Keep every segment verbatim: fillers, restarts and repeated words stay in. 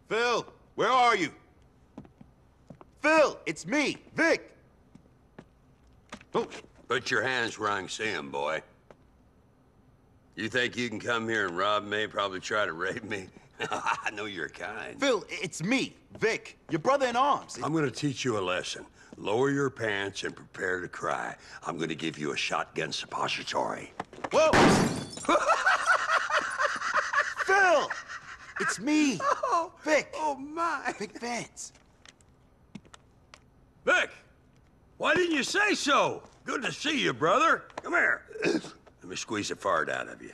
Phil, where are you? Phil, it's me, Vic. Oh. Put your hands where I can see them, boy. You think you can come here and rob me, probably try to rape me? I know you're kind. Phil, it's me, Vic, your brother in arms. I'm gonna teach you a lesson. Lower your pants and prepare to cry. I'm gonna give you a shotgun suppository. Whoa! Phil! It's me, Oh, Vic. Oh, my. Big fans. Vic! Why didn't you say so? Good to see you, brother. Come here. Let me squeeze a fart out of you.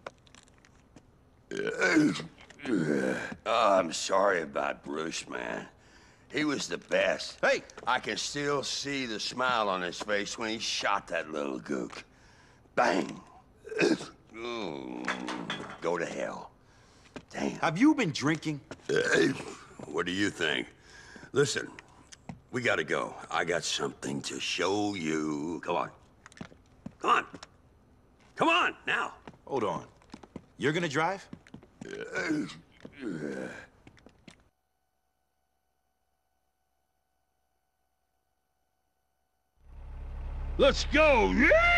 Oh, I'm sorry about Bruce, man. He was the best. Hey! I can still see the smile on his face when he shot that little gook. Bang! Ooh, go to hell. Damn. Have you been drinking? What do you think? Listen, we gotta go. I got something to show you. Come on. Come on. Come on, now. Hold on. You're gonna drive? Let's go!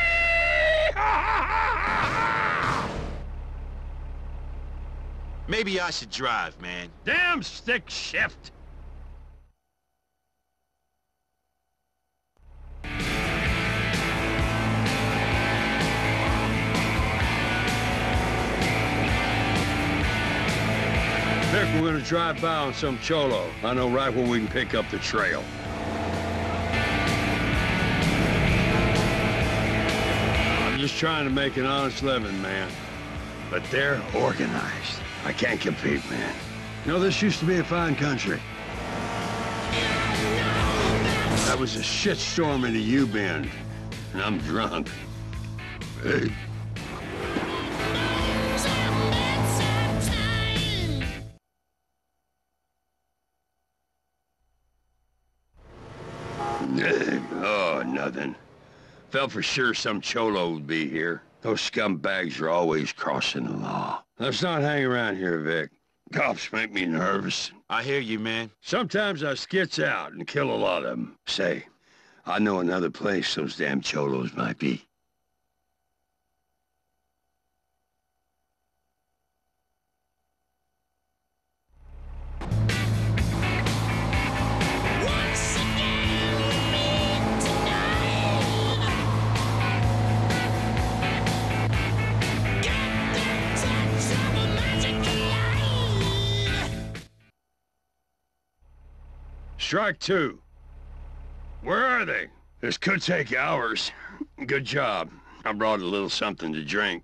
Maybe I should drive, man. Damn stick shift! Vic, we're gonna drive by on some cholo. I know right where we can pick up the trail. I'm just trying to make an honest living, man. But they're organized. I can't compete, man. You know, this used to be a fine country. That was a shitstorm in the U-bend, and I'm drunk. Hey. Oh, nothing. Felt for sure some cholo would be here. Those scumbags are always crossing the law. Let's not hang around here, Vic. Cops make me nervous. I hear you, man. Sometimes I skits out and kill a lot of them. Say, I know another place those damn cholos might be. Strike two. Where are they? This could take hours. Good job. I brought a little something to drink.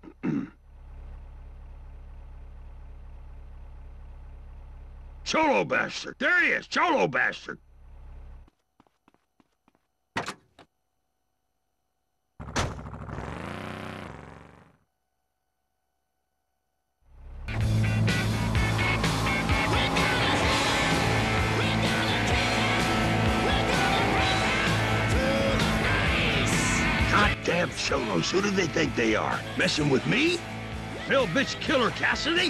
Cholo bastard! There he is! Cholo bastard! Goddamn cholos, who do they think they are? Messing with me? Bill bitch killer Cassidy?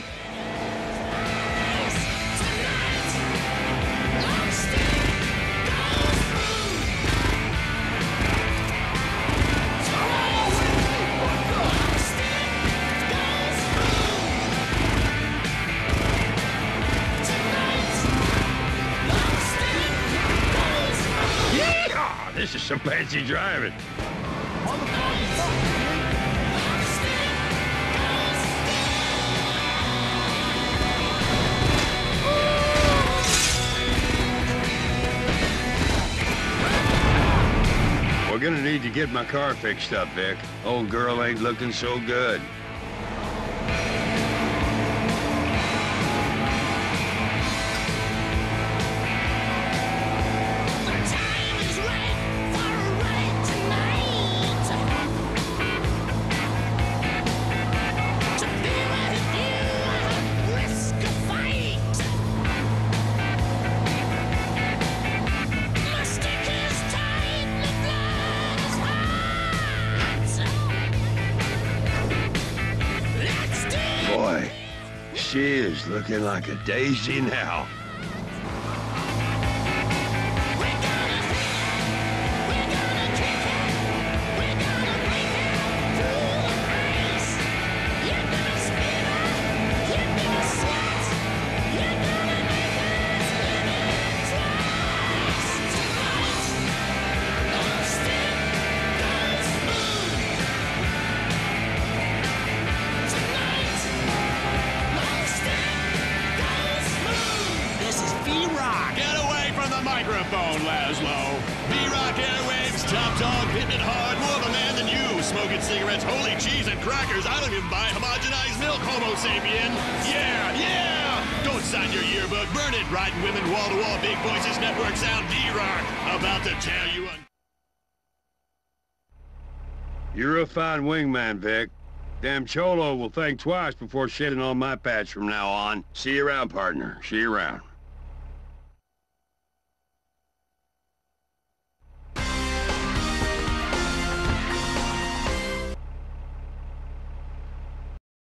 Yeehaw! This is some fancy driving. We're gonna need to get my car fixed up, Vic. Old girl ain't looking so good. she is looking like a daisy now. Microphone, Laszlo. B-Rock Airwaves, top dog, hitting it hard, more of a man than you. Smoking cigarettes, holy cheese and crackers. I don't even buy homogenized milk, homo sapien. Yeah, yeah! Don't sign your yearbook, burn it. Riding women, wall-to-wall, big voices, network sound, D-Rock. About to tell you a... You're a fine wingman, Vic. Damn Cholo will think twice before shitting on my patch from now on. See you around, partner. See you around.